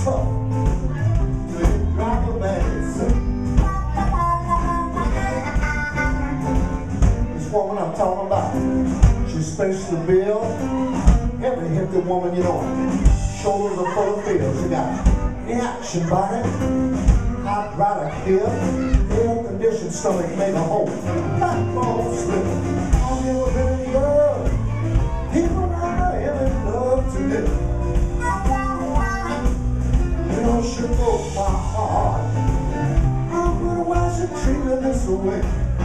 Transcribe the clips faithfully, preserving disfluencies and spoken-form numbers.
tough till you drive a man sick. This woman I'm talking about, she's specially built, every hefty woman you know. Shoulders are full of feels, she got action body, hydraulic hip, air-conditioned stomach made a hole, backbone slip. All you really love, people I am in love to live. You know she broke my heart. I wonder why she treated me this way.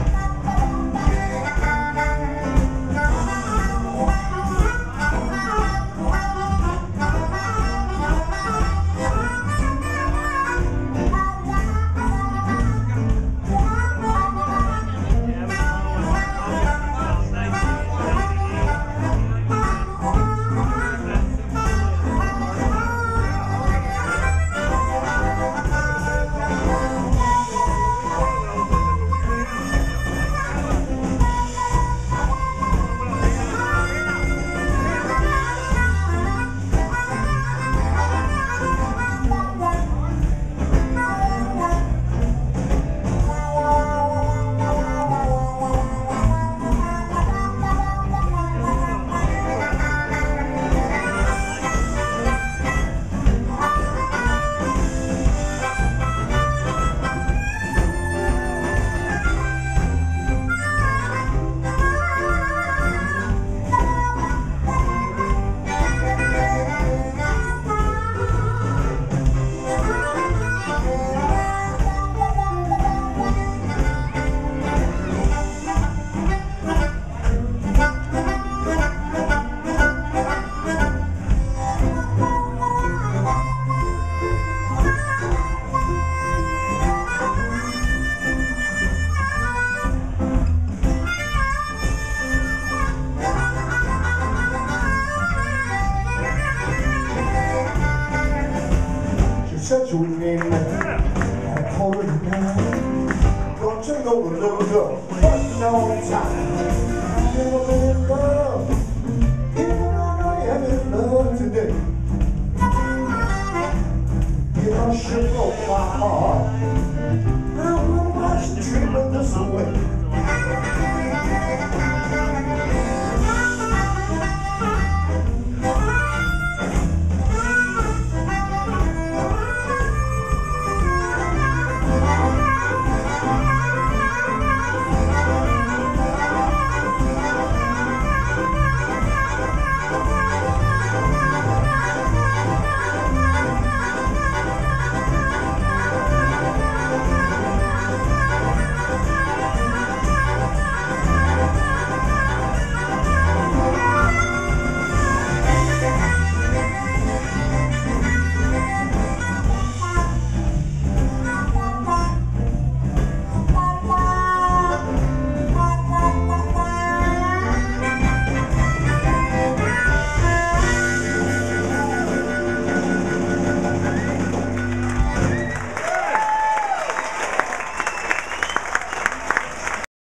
Said you would name me at a quarter to nine. Don't you know the little girl, but no time. I've never been in love.